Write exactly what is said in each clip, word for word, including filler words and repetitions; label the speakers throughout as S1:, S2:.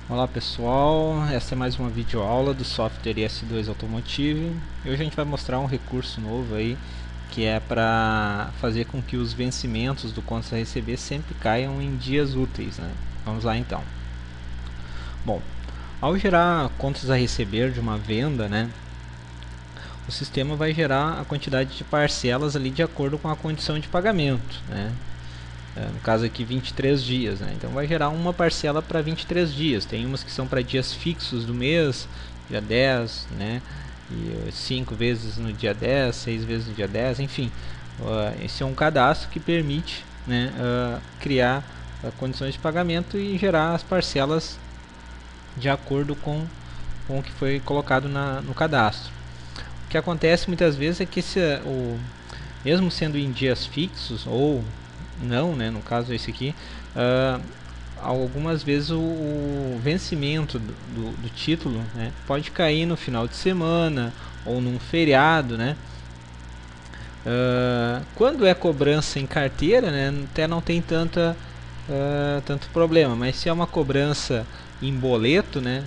S1: Olá pessoal, essa é mais uma videoaula do software I S dois Automotive e hoje a gente vai mostrar um recurso novo aí que é para fazer com que os vencimentos do contas a receber sempre caiam em dias úteis, né? Vamos lá então. Bom, ao gerar contas a receber de uma venda, né, o sistema vai gerar a quantidade de parcelas ali de acordo com a condição de pagamento, né? No caso aqui vinte e três dias, né? Então vai gerar uma parcela para vinte e três dias. Tem umas que são para dias fixos do mês, dia dez, né? E cinco vezes no dia dez, seis vezes no dia dez, enfim. Uh, esse é um cadastro que permite, né, uh, criar uh, condições de pagamento e gerar as parcelas de acordo com, com o que foi colocado na, no cadastro. O que acontece muitas vezes é que esse, o, mesmo sendo em dias fixos ou não, né, no caso esse aqui, uh, algumas vezes o, o vencimento do, do, do título, né, pode cair no final de semana ou num feriado, né. Uh, quando é cobrança em carteira, né, até não tem tanta, uh, tanto problema, mas se é uma cobrança em boleto, né,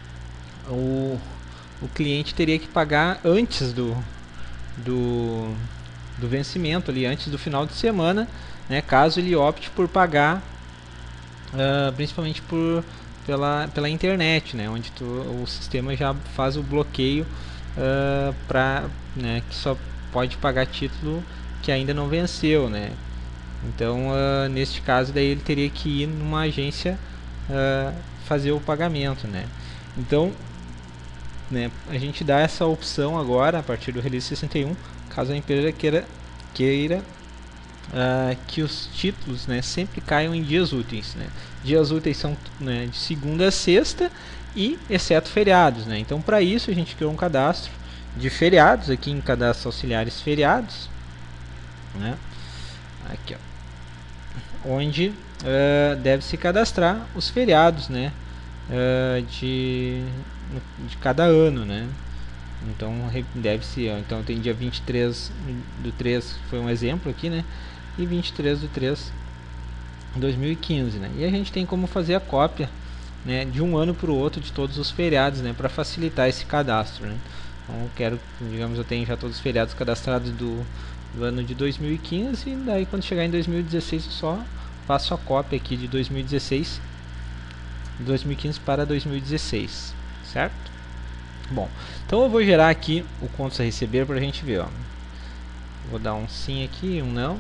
S1: o, o cliente teria que pagar antes do, do, do vencimento, ali, antes do final de semana, né, caso ele opte por pagar uh, principalmente por, pela, pela internet, né, onde tu, o sistema já faz o bloqueio uh, para, né, que só pode pagar título que ainda não venceu, né. Então uh, neste caso daí ele teria que ir numa agência uh, fazer o pagamento, né. Então, né, a gente dá essa opção agora a partir do release sessenta e um, caso a empresa queira, queira Uh, que os títulos, né, sempre caiam em dias úteis, né. Dias úteis são, né, de segunda a sexta e exceto feriados, né. Então para isso a gente criou um cadastro de feriados aqui em cadastro auxiliares feriados, né, aqui, ó, onde uh, deve se cadastrar os feriados, né, uh, de, de cada ano, né. Então deve ser, então tem dia vinte e três do três, foi um exemplo aqui, né, e vinte e três do três de dois mil e quinze, né? E a gente tem como fazer a cópia, né, de um ano para o outro de todos os feriados, né, para facilitar esse cadastro, né? Então eu quero, digamos, eu tenho já todos os feriados cadastrados do, do ano de dois mil e quinze, e daí quando chegar em dois mil e dezesseis eu só faço a cópia aqui de dois mil e dezesseis, dois mil e quinze para dois mil e dezesseis, certo? Bom, então eu vou gerar aqui o contas a receber para a gente ver, ó. Vou dar um sim aqui, um não.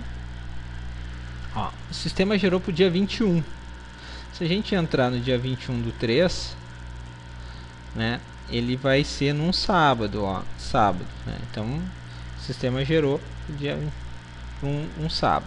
S1: Ó, o sistema gerou para o dia vinte e um. Se a gente entrar no dia vinte e um do três, né, ele vai ser num sábado, ó, sábado, né? Então o sistema gerou pro dia um, um sábado.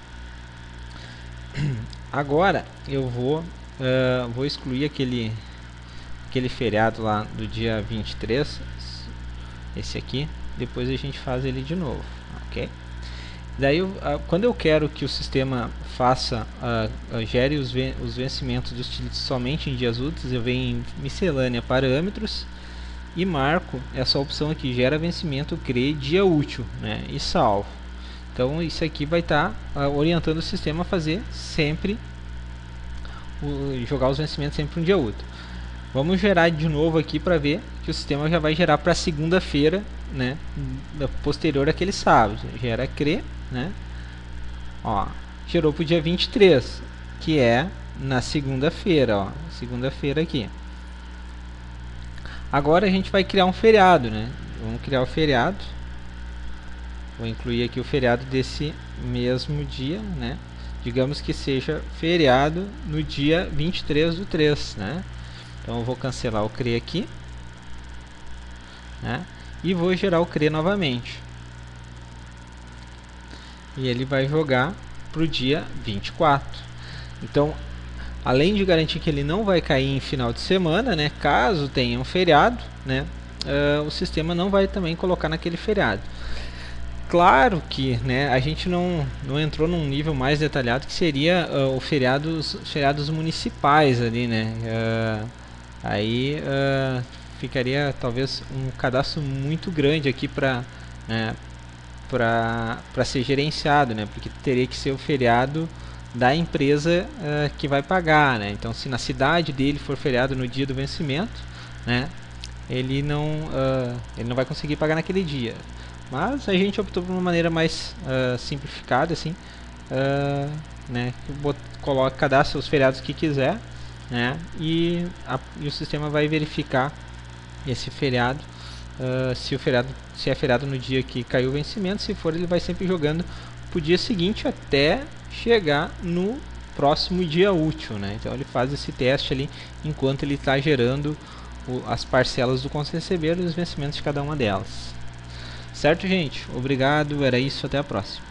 S1: Agora eu vou uh, vou excluir aquele aquele feriado lá do dia vinte e três, esse aqui, depois a gente faz ele de novo, ok? Daí, eu, uh, quando eu quero que o sistema faça, uh, uh, gere os, ven os vencimentos dos títulos somente em dias úteis, eu venho em miscelânea parâmetros e marco essa opção aqui, gera vencimento, cree dia útil, né, e salvo. Então isso aqui vai estar tá, uh, orientando o sistema a fazer sempre, o, jogar os vencimentos sempre um dia útil. Vamos gerar de novo aqui para ver que o sistema já vai gerar para segunda-feira, né, posterior àquele sábado. Gera CRE, né, ó, gerou para o dia vinte e três, que é na segunda-feira, ó, segunda-feira aqui. Agora a gente vai criar um feriado, né, vamos criar o feriado, vou incluir aqui o feriado desse mesmo dia, né, digamos que seja feriado no dia vinte e três do três, né. Então eu vou cancelar o CRE aqui, né, e vou gerar o CRE novamente. E ele vai jogar para o dia vinte e quatro. Então, além de garantir que ele não vai cair em final de semana, né, caso tenha um feriado, né, uh, o sistema não vai também colocar naquele feriado. Claro que, né, a gente não, não entrou num nível mais detalhado que seria uh, o feriados, feriados municipais ali, né. Uh, Aí uh, ficaria talvez um cadastro muito grande aqui para, né, para para ser gerenciado, né? Porque teria que ser o feriado da empresa uh, que vai pagar, né? Então, se na cidade dele for feriado no dia do vencimento, né, ele não uh, ele não vai conseguir pagar naquele dia. Mas a gente optou por uma maneira mais uh, simplificada, assim, uh, né, coloca, cadastra os feriados que quiser, né, e, a, e o sistema vai verificar esse feriado, uh, se o feriado se é feriado no dia que caiu o vencimento. Se for, ele vai sempre jogando pro dia seguinte até chegar no próximo dia útil, né? Então ele faz esse teste ali enquanto ele está gerando o, as parcelas do contas receber e os vencimentos de cada uma delas. Certo, gente? Obrigado, era isso, até a próxima.